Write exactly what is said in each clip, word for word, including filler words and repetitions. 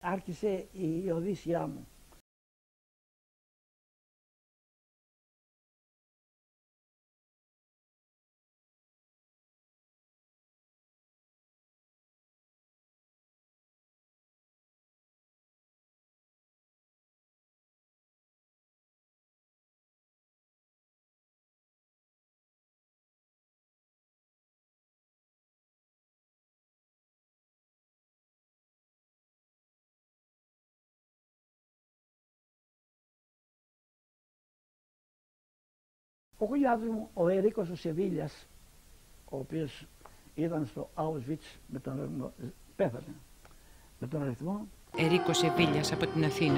άρχισε η οδύσσιά μου. Ο γονιάδος μου, ο Ερίκος ο Σεβίλιας, ο οποίος ήταν στο Auschwitz με τον, πέθανε με τον αριθμό. Ερίκος Σεβίλιας από την Αθήνα.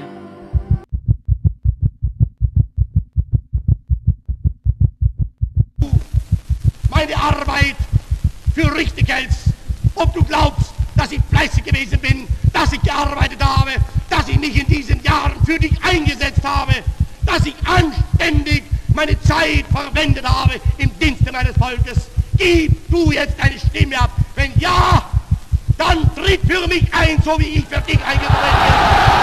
Meine Arbeit für richtig hältst, ob du glaubst, dass ich fleißig gewesen bin, dass ich gearbeitet habe, dass ich mich in diesen Jahren für dich eingesetzt habe, dass ich anständig meine Zeit verwendet habe im Dienste meines Volkes. Gib du jetzt deine Stimme ab. Wenn ja, dann tritt für mich ein, so wie ich für dich eingetreten bin.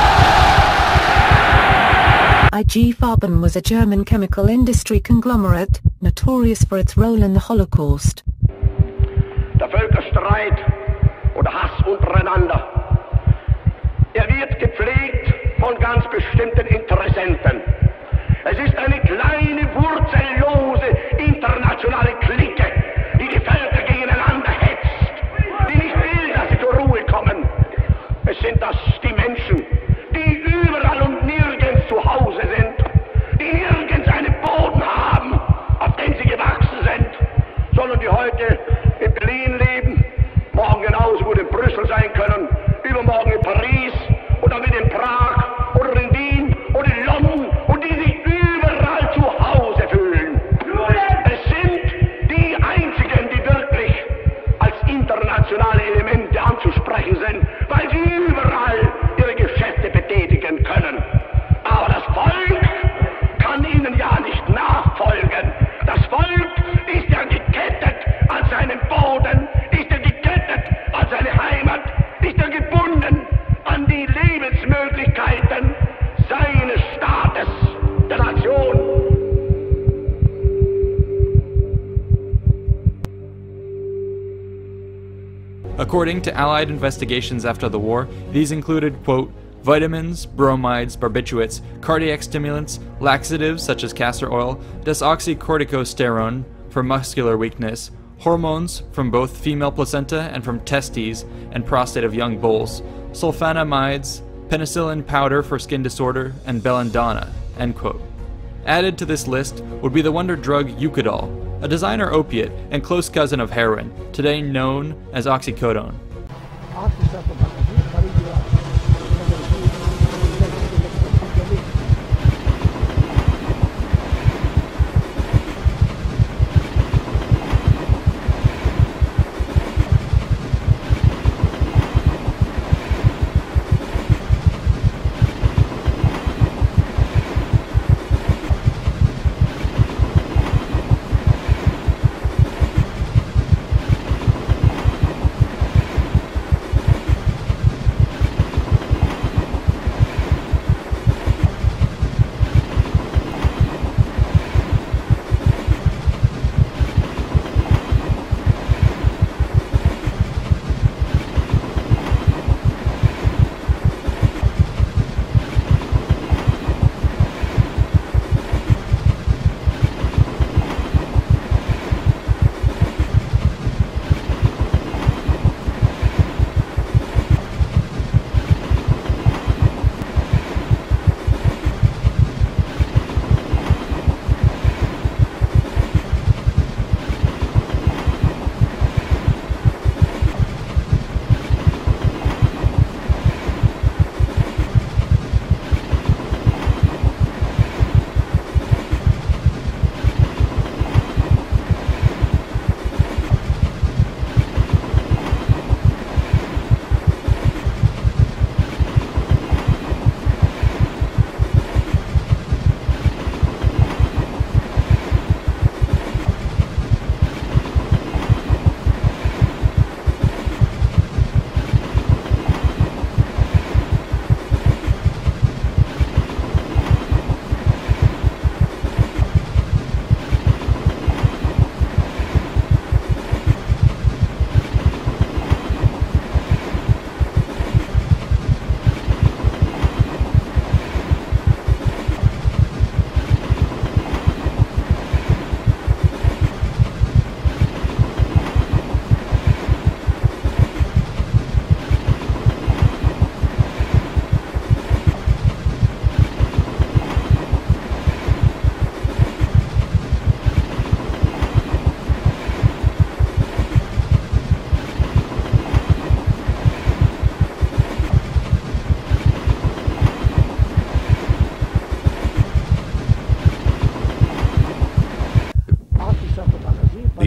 I G Farben was a German chemical industry conglomerate, notorious for its role in the Holocaust. Der Völkerstreit oder Hass untereinander, er wird gepflegt von ganz bestimmten Interessenten. Es ist eine kleine, wurzellose, internationale Clique, die die Völker gegeneinander hetzt, die nicht will, dass sie zur Ruhe kommen. Es sind das die Menschen, die überall und nirgends zu Hause sind, die nirgends einen Boden haben, auf den sie gewachsen sind, sondern die heute in Berlin leben, morgen genauso gut in Brüssel sein können, übermorgen in Paris oder mit in Prag oder in Wien oder in London und die sich überall zu Hause fühlen. Es sind die einzigen, die wirklich als internationale Elemente anzusprechen sind, weil sie überall ihre Geschäfte betätigen können. Aber das Volk kann ihnen ja nicht nachfolgen. Das Volk ist ja gekettet an seinen Boden, ist ja gekettet an seine Heimat, ist ja gebunden an die Lebensmöglichkeiten seines Staates, der Nation. According to Allied investigations after the war, these included, quote, vitamins, bromides, barbiturates, cardiac stimulants, laxatives such as castor oil, desoxycorticosterone for muscular weakness, hormones from both female placenta and from testes and prostate of young bulls, sulfonamides, penicillin powder for skin disorder, and belladonna, end quote. Added to this list would be the wonder drug Eucadol, a designer opiate and close cousin of heroin, today known as oxycodone.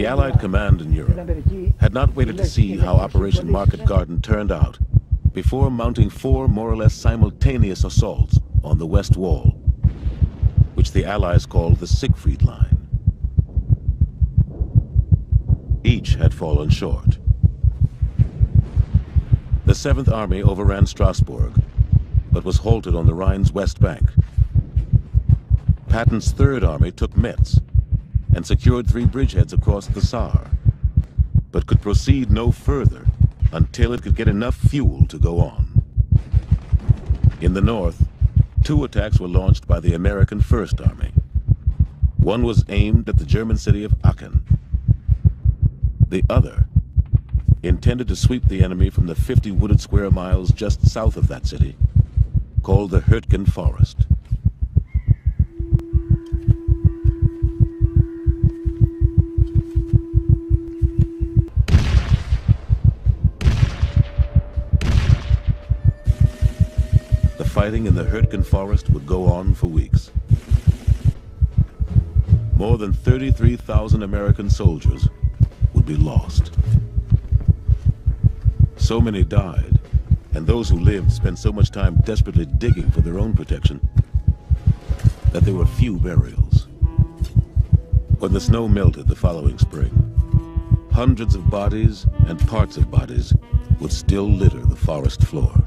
The Allied command in Europe had not waited to see how Operation Market Garden turned out before mounting four more or less simultaneous assaults on the West Wall, which the Allies called the Siegfried Line. Each had fallen short. The Seventh Army overran Strasbourg, but was halted on the Rhine's west bank. Patton's Third Army took Metz and secured three bridgeheads across the Saar, but could proceed no further until it could get enough fuel to go on. In the north, two attacks were launched by the American First Army. One was aimed at the German city of Aachen. The other, intended to sweep the enemy from the fifty wooded square miles just south of that city, called the Hürtgen Forest. The fighting in the Hürtgen Forest would go on for weeks. More than thirty-three thousand American soldiers would be lost. So many died, and those who lived spent so much time desperately digging for their own protection that there were few burials. When the snow melted the following spring, hundreds of bodies and parts of bodies would still litter the forest floor.